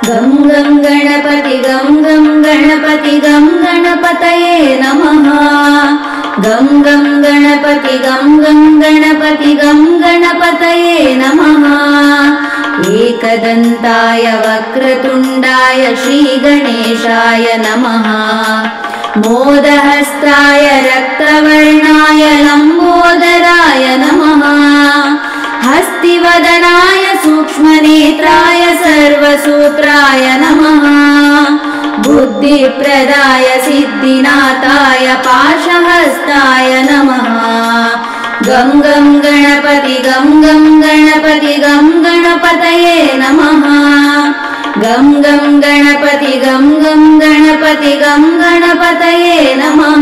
गं गं गणपति गं गं गणपति गं गणपतये नमः। गं गं गणपति गं गं गणपति गं गणपतये नमः। एकदन्ताय वक्रतुण्डाय श्रीगणेशाय नमः। मोदहस्ताय रक्तवर्णाय लम्बोदराय नमः। हस्तिवदनाय सूक्ष्मनेत्राय सर्वसूत्राय नमः। बुद्धिप्रदाय सिद्धिनाथाय पाशहस्ताय नमः। गं गं गणपति गं गं गणपति गं गणपतये नमः। गं गं गणपति गं गं गणपति गं गणपतये नमः।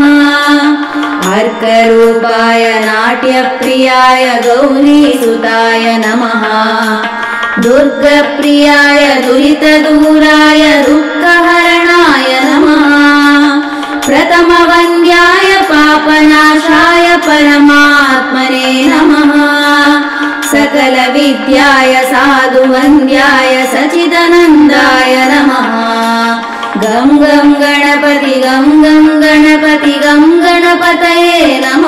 अर्करूपाय नाट्यप्रियाय गौरीसुताय नमः। दुर्गप्रियाय दुरितदूराय दुःखहरणाय नमः। प्रथमवन्द्याय पापनाशाय परमात्मने नमः। सकलविद्याय साधुवन्द्याय सच्चिदानन्दाय नमः। गं गं गणपति गं गं गणपति गं गणपतये नमः।